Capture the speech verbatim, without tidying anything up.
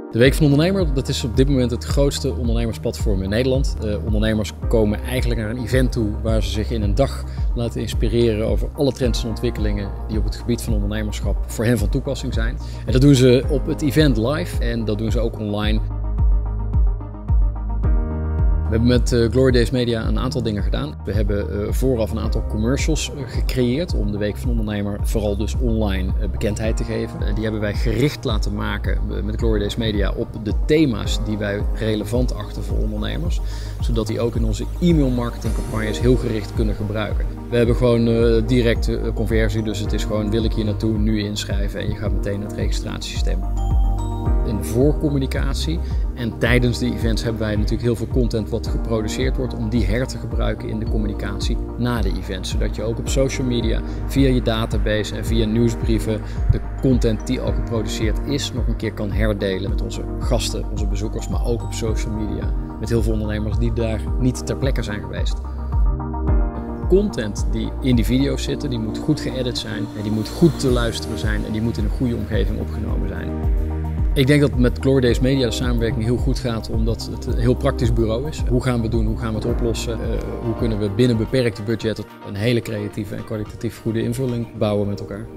De Week van de Ondernemer, dat is op dit moment het grootste ondernemersplatform in Nederland. Uh, ondernemers komen eigenlijk naar een event toe waar ze zich in een dag laten inspireren over alle trends en ontwikkelingen die op het gebied van ondernemerschap voor hen van toepassing zijn. En dat doen ze op het event live en dat doen ze ook online. We hebben met uh, Glory Days Media een aantal dingen gedaan. We hebben uh, vooraf een aantal commercials uh, gecreëerd om de Week van de Ondernemer vooral dus online uh, bekendheid te geven. Uh, die hebben wij gericht laten maken uh, met Glory Days Media op de thema's die wij relevant achten voor ondernemers. Zodat die ook in onze e-mail marketingcampagnes heel gericht kunnen gebruiken. We hebben gewoon uh, directe uh, conversie, dus het is gewoon wil ik hier naartoe, nu inschrijven en je gaat meteen naar het registratiesysteem. In de voorcommunicatie en tijdens de events hebben wij natuurlijk heel veel content wat geproduceerd wordt om die her te gebruiken in de communicatie na de events. Zodat je ook op social media via je database en via nieuwsbrieven de content die al geproduceerd is nog een keer kan herdelen met onze gasten, onze bezoekers, maar ook op social media met heel veel ondernemers die daar niet ter plekke zijn geweest. Content die in die video's zitten, die moet goed geëdit zijn, en die moet goed te luisteren zijn en die moet in een goede omgeving opgenomen zijn. Ik denk dat met Glory Days Media de samenwerking heel goed gaat omdat het een heel praktisch bureau is. Hoe gaan we het doen? Hoe gaan we het oplossen? Uh, hoe kunnen we binnen beperkte budgetten een hele creatieve en kwalitatief goede invulling bouwen met elkaar?